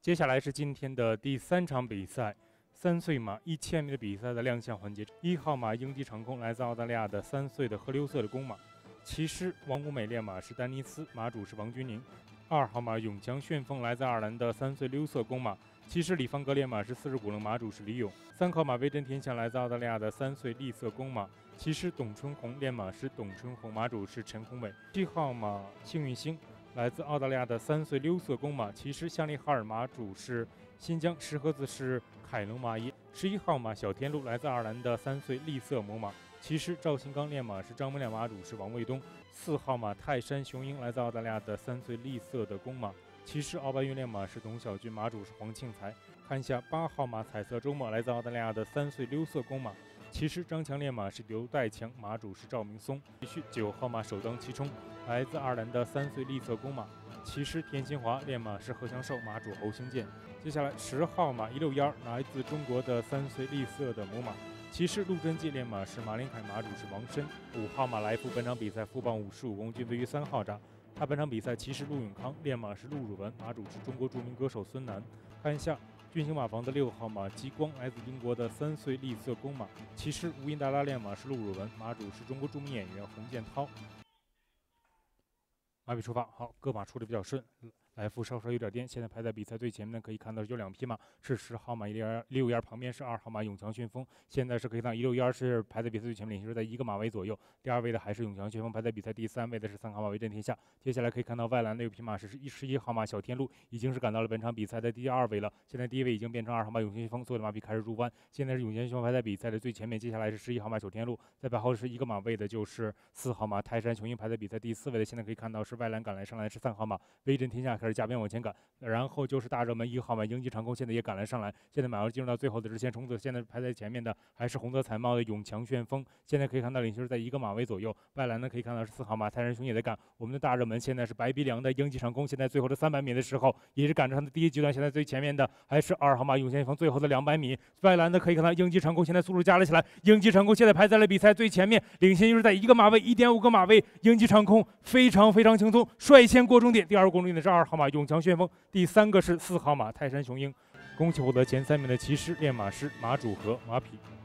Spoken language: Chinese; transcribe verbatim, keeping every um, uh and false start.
接下来是今天的第三场比赛，三岁马一千米的比赛的亮相环节。一号马鹰击长空，来自澳大利亚的三岁的褐溜色的公马。骑师王五美练马是丹尼斯，马主是王君宁。二号马永强旋风，来自爱尔兰的三岁溜色公马。骑师李方格练马是四十古棱，马主是李勇。三号马威震天下，来自澳大利亚的三岁栗色公马。骑师董春红练马是董春红，马主是陈宏伟。七号马幸运星，来自澳大利亚的三岁溜色公马。骑师香丽哈尔，马主是新疆，石河子是凯龙马爷。十一号马小天路，来自爱尔兰的三岁栗色母马。骑师赵新刚练马是张文亮，马主是王卫东。四号马泰山雄鹰，来自澳大利亚的三岁栗色的公马。骑师鳌白云练马是董小军，马主是黄庆才。看一下八号马彩色周末，来自澳大利亚的三岁溜色公马。骑师张强练马是刘代强，马主是赵明松。继续九号马首当其冲，来自爱尔兰的三岁栗色公马。骑师田新华练马是何祥寿，马主侯兴建。接下来十号马一六幺，来自中国的三岁栗色的母马。骑师陆贞记练马是马林凯，马主是王申。五号马来福，本场比赛负磅五十五公斤，位于三号闸。他本场比赛骑师陆永康练马是陆汝文，马主是中国著名歌手孙楠。看一下骏星马房的六号马激光，来自英国的三岁栗色公马。骑师吴印达拉练马是陆汝文，马主是中国著名演员洪建涛。马比出发，好，各马出的比较顺。来福稍稍有点颠，现在排在比赛最前面呢，可以看到有两匹马，是十号马一六一，旁边是二号马永强旋风。现在是可以看到一六一是排在比赛最前面，领先在一个马位左右。第二位的还是永强旋风，排在比赛第三位的是三号马威震天下。接下来可以看到外栏的有匹马是十一号马小天路，已经是赶到了本场比赛的第二位了。现在第一位已经变成二号马永强旋风，所有的马匹开始入弯。现在是永强旋风排在比赛的最前面，接下来是十一号马小天路，再排后是一个马位的就是四号马泰山雄鹰，排在比赛第四位的。现在可以看到是外栏赶来上来是三号马威震天下，开始加鞭往前赶。然后就是大热门一号马鹰击长空，现在也赶了上来。现在马要进入到最后的直线冲刺，现在排在前面的还是洪德彩帽的永强旋风。现在可以看到领先在一个马位左右。外栏呢可以看到是四号马泰山雄也在赶。我们的大热门现在是白鼻梁的鹰击长空，现在最后的三百米的时候也是赶着他的第一阶段。现在最前面的还是二号马永强旋风，最后的两百米。外栏呢可以看到鹰击长空现在速度加了起来，鹰击长空现在排在了比赛最前面，领先就是在一个马位 一点五 个马位。鹰击长空非常非常轻松，率先过终点。第二个过终点的是二号马永强旋风。第三个是四号马泰山雄鹰，恭喜获得前三名的骑师练马师马主和马匹。